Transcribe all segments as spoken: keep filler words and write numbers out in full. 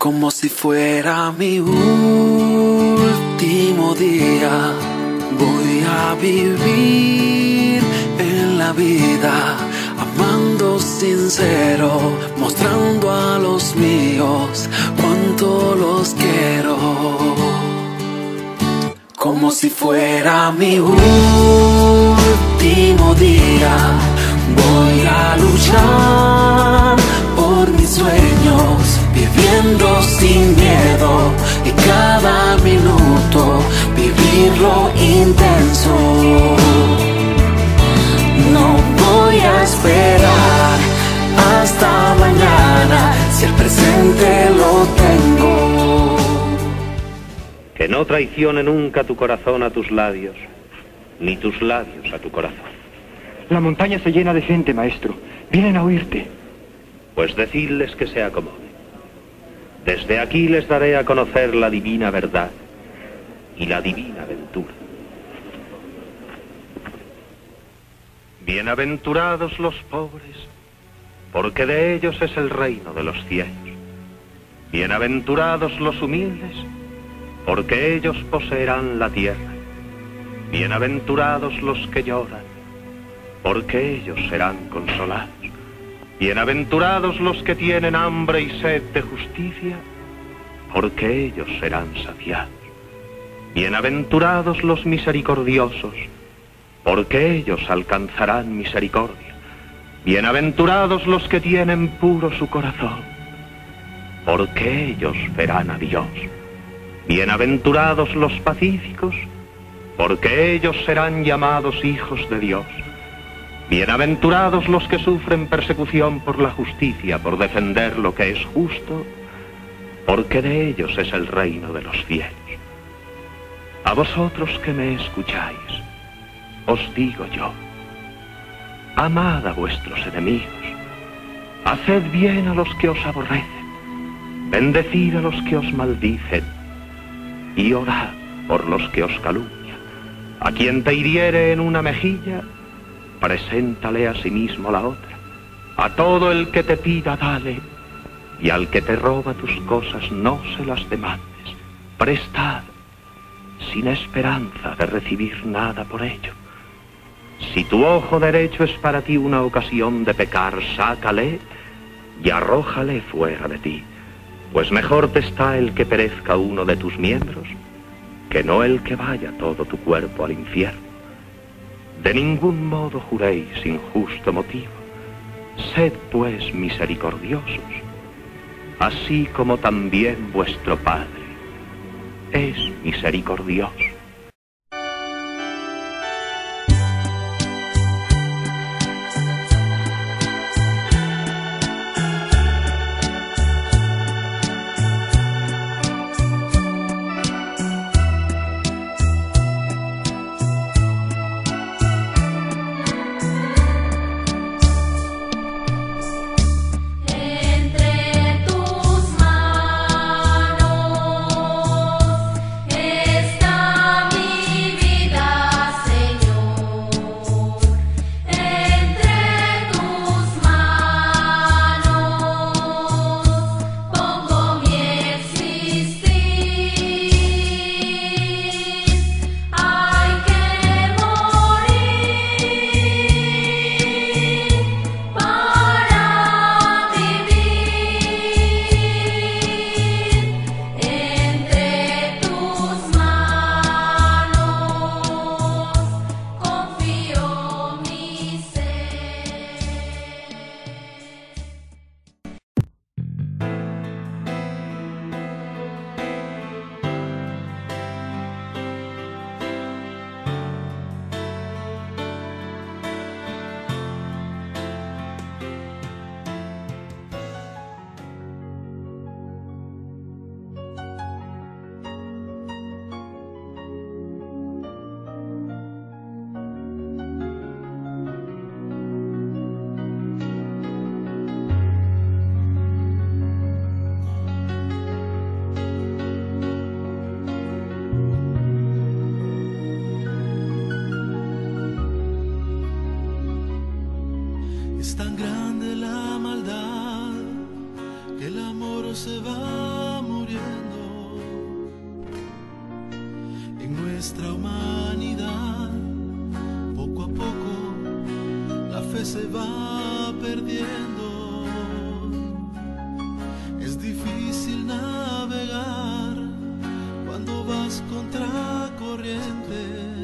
Como si fuera mi último día, voy a vivir en la vida, amando sincero, mostrando a los míos cuánto los quiero. Como si fuera mi último día, voy a luchar por mis sueños, viviendo sin miedo y cada minuto vivirlo intenso. No voy a esperar hasta mañana si el presente lo tengo. Que no traicione nunca tu corazón a tus labios, ni tus labios a tu corazón. La montaña se llena de gente, maestro. Vienen a oírte. Pues decidles que se acomoden. Desde aquí les daré a conocer la divina verdad y la divina aventura. Bienaventurados los pobres, porque de ellos es el reino de los cielos. Bienaventurados los humildes, porque ellos poseerán la tierra. Bienaventurados los que lloran, porque ellos serán consolados. Bienaventurados los que tienen hambre y sed de justicia, porque ellos serán saciados. Bienaventurados los misericordiosos, porque ellos alcanzarán misericordia. Bienaventurados los que tienen puro su corazón, porque ellos verán a Dios. Bienaventurados los pacíficos, porque ellos serán llamados hijos de Dios. Bienaventurados los que sufren persecución por la justicia, por defender lo que es justo, porque de ellos es el reino de los cielos. A vosotros que me escucháis, os digo yo, amad a vuestros enemigos, haced bien a los que os aborrecen, bendecid a los que os maldicen, y orad por los que os calumnian. A quien te hiriere en una mejilla, preséntale a sí mismo la otra. A todo el que te pida, dale, y al que te roba tus cosas, no se las demandes. Prestad, sin esperanza de recibir nada por ello. Si tu ojo derecho es para ti una ocasión de pecar, sácale y arrójale fuera de ti, pues mejor te está el que perezca uno de tus miembros, que no el que vaya todo tu cuerpo al infierno. De ningún modo juréis sin justo motivo. Sed pues misericordiosos, así como también vuestro Padre es misericordioso. Es tan grande la maldad que el amor se va nuestra humanidad. Poco a poco la fe se va perdiendo. Es difícil navegar cuando vas contra corriente,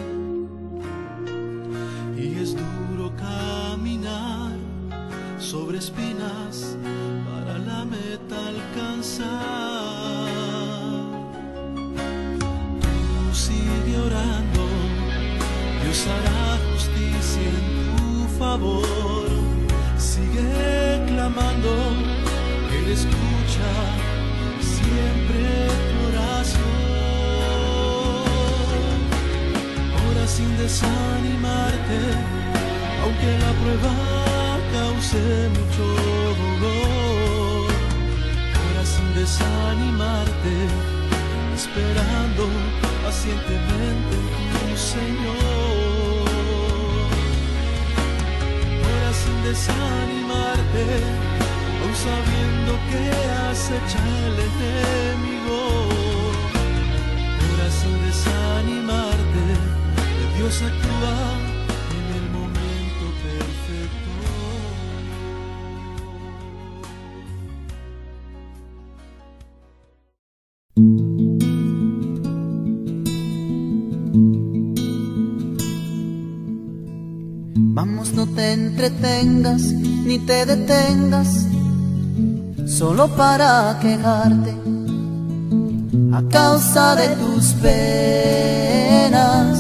y es duro caminar sobre espinas para la meta alcanzar. Tú sigue orando, Dios hará justicia en tu favor. Sigue clamando, Él escucha siempre tu oración. Ora sin desanimarte, aunque la prueba cause mucho dolor. Ora sin desanimarte, esperando pacientemente en tu Señor. Ora sin desanimarte, aun sabiendo que acecha el enemigo. Ora sin desanimarte, que Dios actúa en el momento perfecto. Vamos, no te entretengas ni te detengas solo para quejarte a causa de tus penas.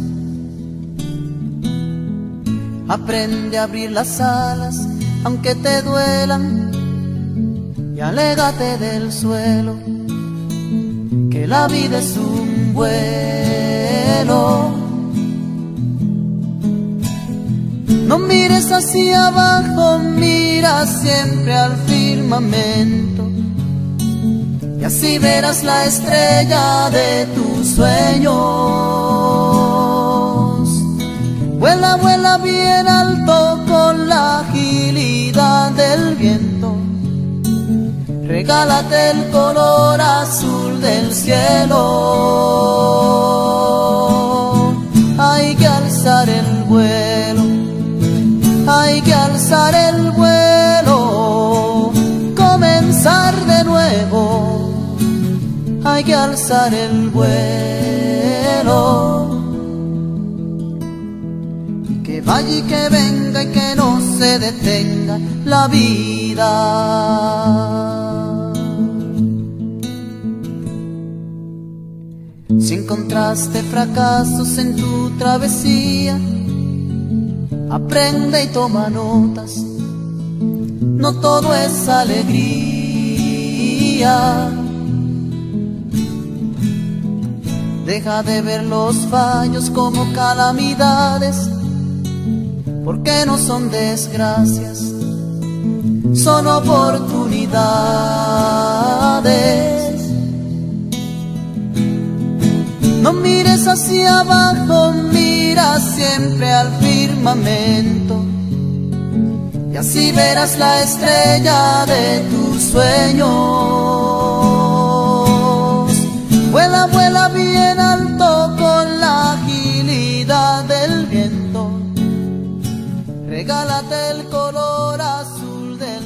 Aprende a abrir las alas aunque te duelan y alégate del suelo, que la vida es un vuelo. No mires hacia abajo, mira siempre al firmamento, y así verás la estrella de tus sueños. Vuela, vuela bien alto con la agilidad del viento. Regálate el color azul del cielo. Hay que alzar el vuelo, hay que alzar el vuelo, comenzar de nuevo. Hay que alzar el vuelo, y que vaya y que venga y que no se detenga la vida. Si encontraste fracasos en tu travesía, aprende y toma notas, no todo es alegría. Deja de ver los fallos como calamidades, porque no son desgracias, son oportunidades. No mires hacia abajo, mira siempre al firmamento, y así verás la estrella de tus sueños. Vuela, vuela bien alto con la agilidad del viento. Regálate el color azul del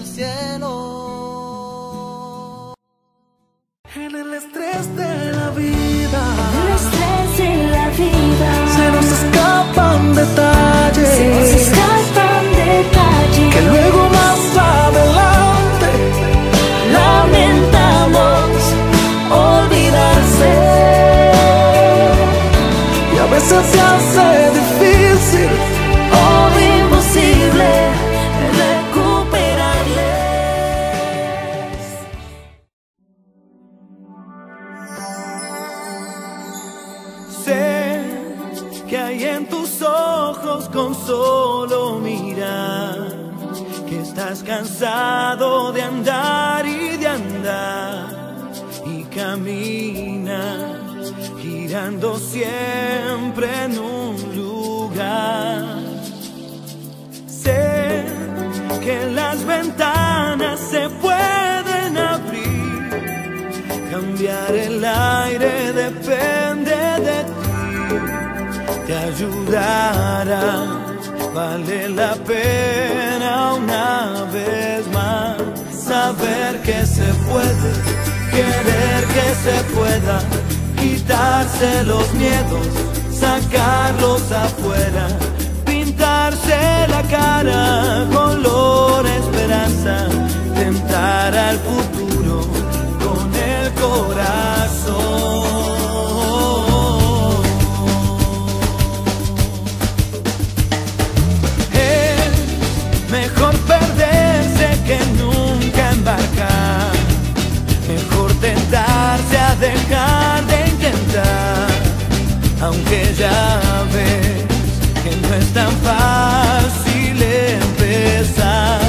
cielo. En el estrés de la vida, en el estrés de la vida, se nos escapan detalles, se nos escapan detalles, que luego más adelante lamentamos olvidarse, y a veces se hace difícil o imposible recuperarles. Sé que hay en tus ojos con solo mirar que estás cansado de andar y de andar, y camina girando siempre en un lugar. Sé que las ventanas se pueden abrir, cambiar el aire depende de ti. ayudará. Vale la pena una vez más saber que se puede, querer que se pueda, quitarse los miedos, sacarlos afuera, pintarse la cara color esperanza, tentar al futuro con el corazón. Mejor perderse que nunca embarcar. Mejor tentarse a dejar de intentar. Aunque ya ves que no es tan fácil empezar.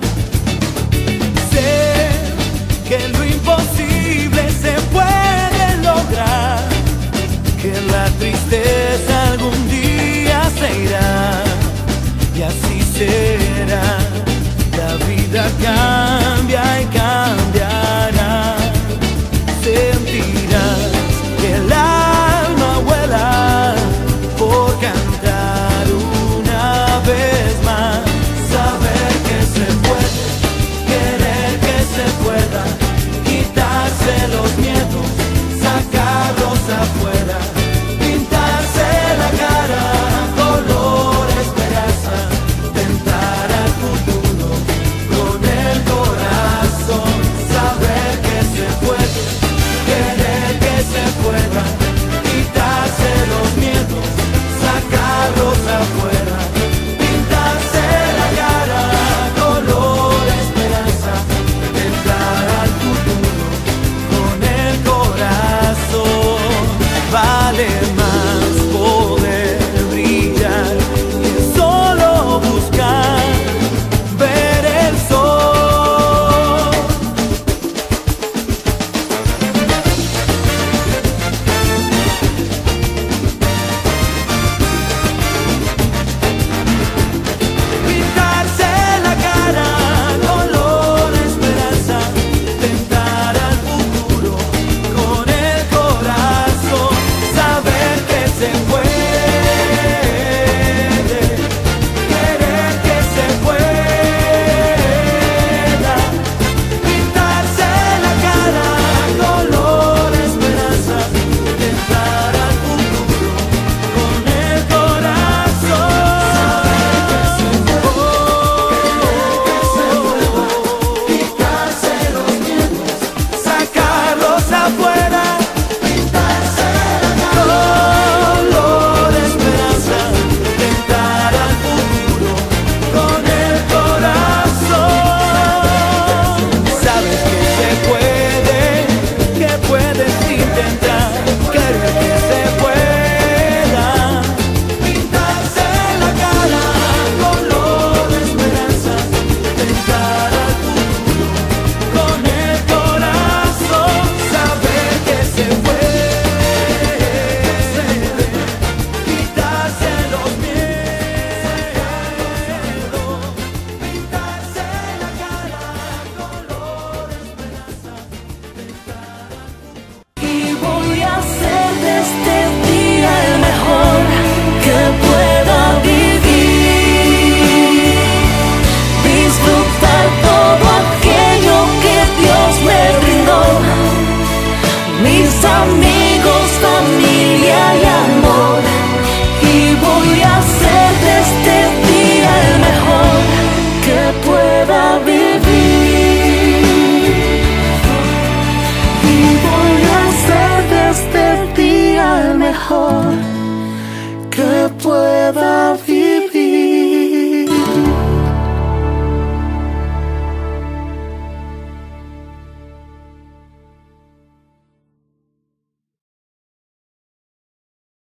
Sé que lo imposible se puede lograr. Que la tristeza algún día se irá. Y así será, la vida acá.